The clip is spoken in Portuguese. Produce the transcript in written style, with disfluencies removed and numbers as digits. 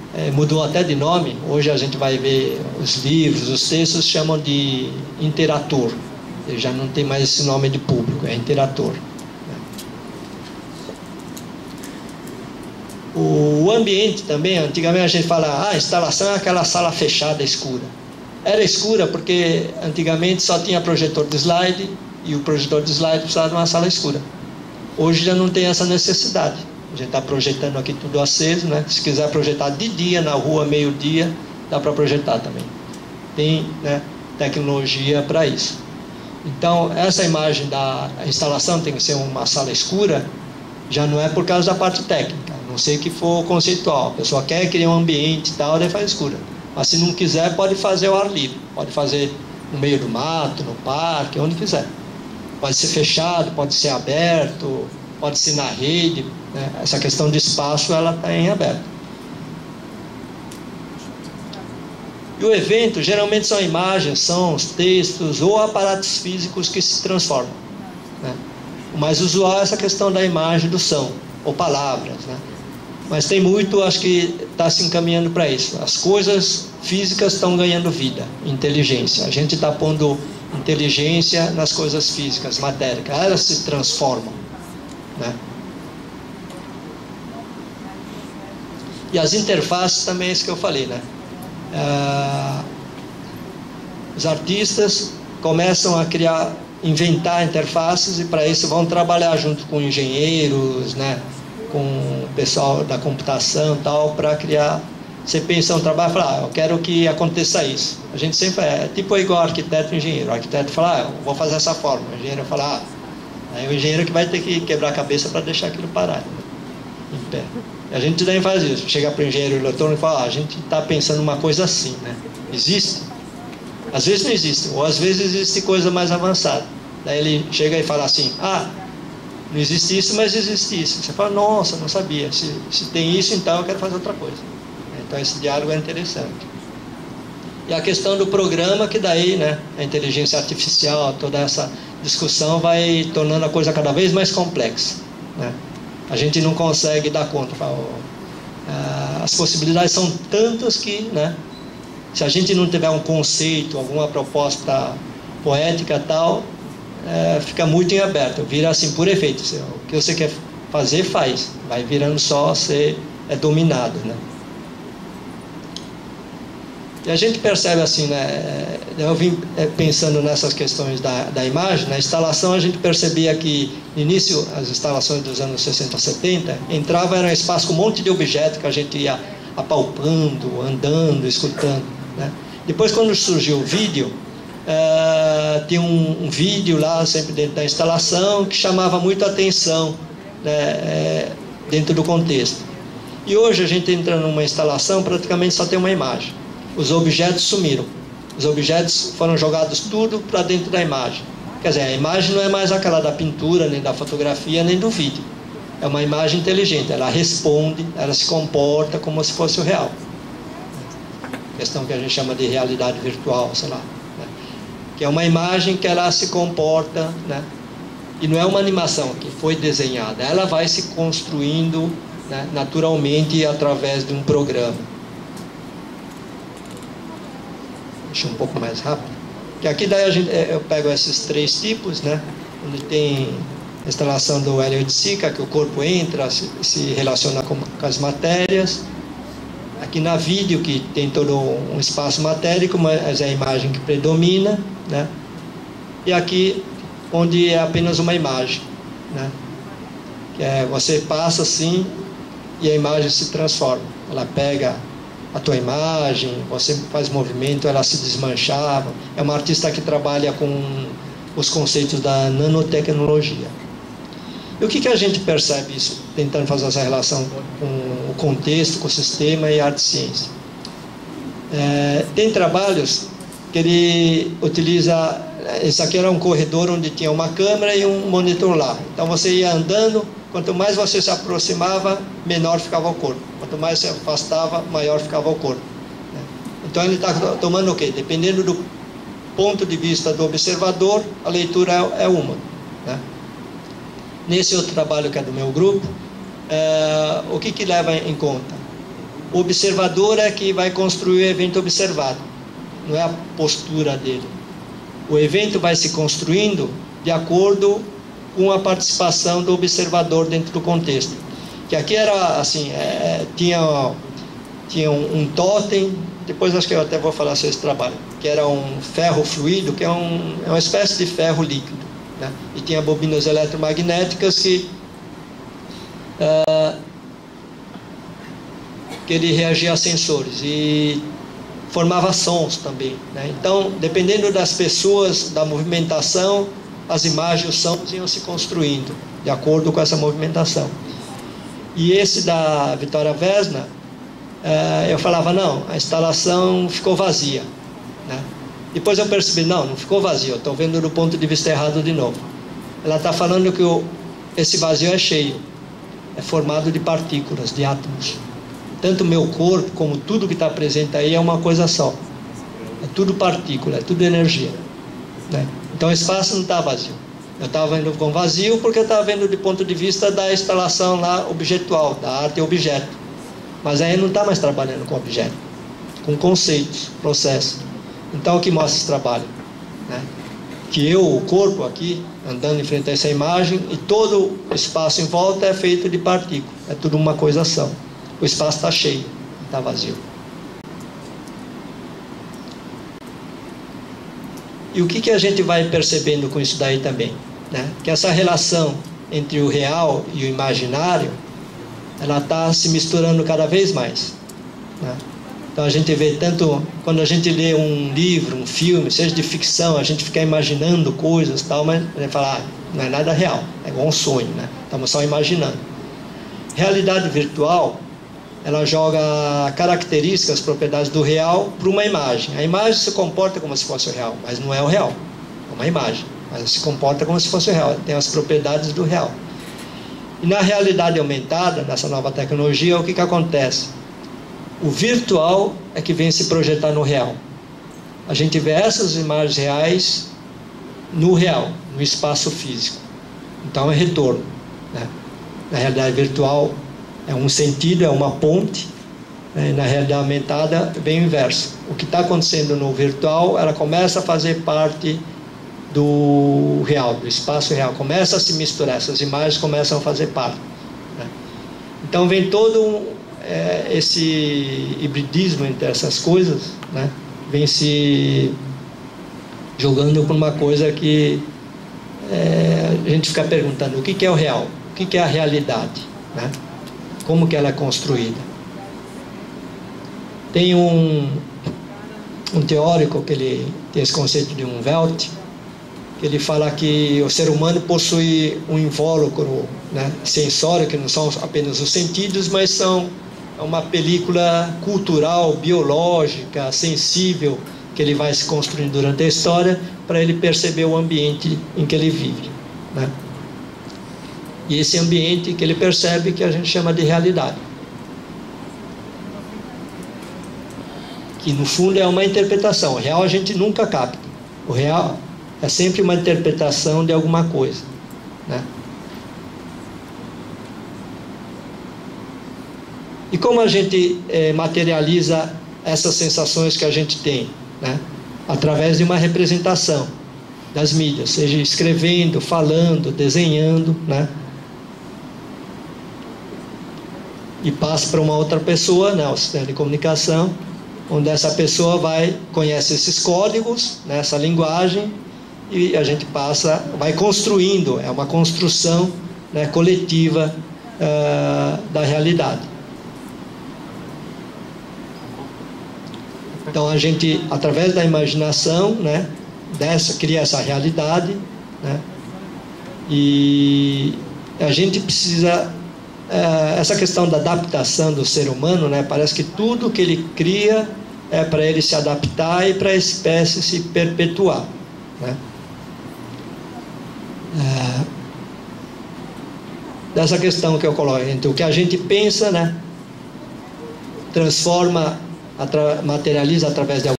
mudou até de nome. Hoje a gente vai ver os livros, os textos chamam de interator. Ele já não tem mais esse nome de público, é interator. O ambiente também, antigamente a gente fala, a instalação é aquela sala fechada, escura. Era escura porque antigamente só tinha projetor de slide, e o projetor de slide precisava de uma sala escura. Hoje já não tem essa necessidade. A gente está projetando aqui tudo aceso, né? Se quiser projetar de dia, na rua, meio-dia, dá para projetar também. Tem, né, tecnologia para isso. Então, essa imagem da instalação tem que ser uma sala escura, já não é por causa da parte técnica, a não ser que for conceitual. A pessoa quer criar um ambiente e tal, daí faz escura. Mas se não quiser, pode fazer ao ar livre. Pode fazer no meio do mato, no parque, onde quiser. Pode ser fechado, pode ser aberto, pode ser na rede, né? Essa questão de espaço, ela está em aberto. E o evento, geralmente são imagens, sons, textos ou aparatos físicos que se transformam, né? O mais usual é essa questão da imagem, do som, ou palavras, né? Mas tem muito, acho que está se encaminhando para isso. As coisas físicas estão ganhando vida, inteligência. A gente está pondo inteligência nas coisas físicas, matéria, elas se transformam, né? E as interfaces também é isso que eu falei, né? Os artistas começam a inventar interfaces, e para isso vão trabalhar junto com engenheiros, né? Com o pessoal da computação e tal, para criar. Você pensa um trabalho e fala, eu quero que aconteça isso. A gente sempre tipo igual arquiteto e engenheiro. O arquiteto fala, eu vou fazer essa forma. O engenheiro fala, aí o engenheiro que vai ter que quebrar a cabeça para deixar aquilo parar, né, em pé. E a gente também faz isso. Chega para o engenheiro eletrônico e fala, a gente está pensando uma coisa assim, né? Existe? Às vezes não existe, ou às vezes existe coisa mais avançada. Daí ele chega e fala assim, não existe isso, mas existe isso. Você fala, nossa, não sabia. Se tem isso, então eu quero fazer outra coisa. Então esse diálogo é interessante. E a questão do programa, que daí, né, a inteligência artificial, toda essa discussão vai tornando a coisa cada vez mais complexa, né? A gente não consegue dar conta. As possibilidades são tantas que, né, se a gente não tiver um conceito, alguma proposta poética e tal, fica muito em aberto, vira assim por efeito. O que você quer fazer, faz. Vai virando só, você é dominado, né? E a gente percebe assim, né? Eu vim pensando nessas questões da imagem. Na instalação a gente percebia que no início, as instalações dos anos 60, 70, era um espaço com um monte de objetos que a gente ia apalpando, andando, escutando, né? Depois, quando surgiu o vídeo, tinha um vídeo lá sempre dentro da instalação que chamava muito a atenção, né, dentro do contexto. E hoje a gente entra numa instalação, praticamente só tem uma imagem. Os objetos sumiram. Os objetos foram jogados tudo para dentro da imagem. Quer dizer, a imagem não é mais aquela da pintura, nem da fotografia, nem do vídeo. É uma imagem inteligente, ela responde, ela se comporta como se fosse o real. Questão que a gente chama de realidade virtual, sei lá, né? Que é uma imagem que ela se comporta, né? E não é uma animação que foi desenhada, ela vai se construindo, né, naturalmente através de um programa. Deixa um pouco mais rápido. Que aqui daí eu pego esses três tipos, né? Onde tem a instalação do hélio de Sica, que o corpo entra, se relaciona com as matérias. Aqui na vídeo, que tem todo um espaço matérico, mas é a imagem que predomina, né? E aqui, onde é apenas uma imagem, né? Que você passa assim e a imagem se transforma. Ela pega a tua imagem, você faz movimento, ela se desmanchava. É uma artista que trabalha com os conceitos da nanotecnologia. E o que a gente percebe isso, tentando fazer essa relação com o contexto, com o sistema e a arte e ciência? Tem trabalhos que ele utiliza. Esse aqui era um corredor onde tinha uma câmera e um monitor lá. Então você ia andando, quanto mais você se aproximava, menor ficava o corpo. Quanto mais se afastava, maior ficava o corpo. Então ele está tomando o quê? Dependendo do ponto de vista do observador, a leitura é uma, né? Nesse outro trabalho que é do meu grupo, o que leva em conta? O observador é que vai construir o evento observado, não é a postura dele. O evento vai se construindo de acordo com a participação do observador dentro do contexto. Que aqui era assim, tinha um totem, depois acho que eu até vou falar sobre esse trabalho, que era um ferro fluido, que é uma espécie de ferro líquido, né? E tinha bobinas eletromagnéticas que ele reagia a sensores e formava sons também, né? Então, dependendo das pessoas, da movimentação, as imagens, os sons iam se construindo de acordo com essa movimentação. E esse da Vitória Vesna, eu falava, não, a instalação ficou vazia, né? Depois eu percebi, não ficou vazio, eu estou vendo do ponto de vista errado de novo. Ela está falando que esse vazio é cheio, é formado de partículas, de átomos. Tanto o meu corpo como tudo que está presente aí é uma coisa só. É tudo partícula, é tudo energia, né? Então o espaço não está vazio. Eu estava vendo com vazio porque eu estava vendo do ponto de vista da instalação lá objetual, da arte e objeto. Mas aí não está mais trabalhando com objeto, com conceitos, processos. Então o que mostra esse trabalho, né? Que o corpo aqui, andando em frente a essa imagem, e todo o espaço em volta é feito de partículas. É tudo uma coisa só. O espaço está cheio, está vazio. E o que a gente vai percebendo com isso daí também, né? Que essa relação entre o real e o imaginário, ela está se misturando cada vez mais, né? Então a gente vê tanto, quando a gente lê um livro, um filme, seja de ficção, a gente fica imaginando coisas e tal, mas a gente fala, não é nada real, é igual um sonho, né? Estamos só imaginando. Realidade virtual, ela joga características, propriedades do real para uma imagem. A imagem se comporta como se fosse o real, mas não é o real, é uma imagem, mas se comporta como se fosse o real, tem as propriedades do real. E na realidade aumentada, nessa nova tecnologia, o que acontece? O virtual é que vem se projetar no real. A gente vê essas imagens reais no real, no espaço físico. Então é retorno, né? Na realidade virtual é um sentido, é uma ponte, né? Na realidade aumentada vem o inverso. O que está acontecendo no virtual, ela começa a fazer parte do real, do espaço real, começa a se misturar, essas imagens começam a fazer parte, né? Então vem todo esse hibridismo entre essas coisas, né? Vem se jogando por uma coisa que a gente fica perguntando, o que é o real? O que é a realidade, né? Como que ela é construída? Tem um teórico que ele tem esse conceito de Welt, que ele fala que o ser humano possui um invólucro, né, sensório, que não são apenas os sentidos, mas são uma película cultural, biológica, sensível, que ele vai se construindo durante a história para ele perceber o ambiente em que ele vive, né? E esse ambiente que ele percebe que a gente chama de realidade, que no fundo é uma interpretação. O real a gente nunca capta. O real é sempre uma interpretação de alguma coisa, né? E como a gente materializa essas sensações que a gente tem, né? Através de uma representação das mídias, seja escrevendo, falando, desenhando, né? E passa para uma outra pessoa, né? O sistema de comunicação, onde essa pessoa conhece esses códigos, né? Essa linguagem, e a gente vai construindo, é uma construção, né, coletiva da realidade. Então a gente, através da imaginação, né, cria essa realidade, né, e a gente precisa, essa questão da adaptação do ser humano, né, parece que tudo que ele cria é para ele se adaptar e para a espécie se perpetuar, né. Dessa questão que eu coloco entre o que a gente pensa, né, transforma, materializa através de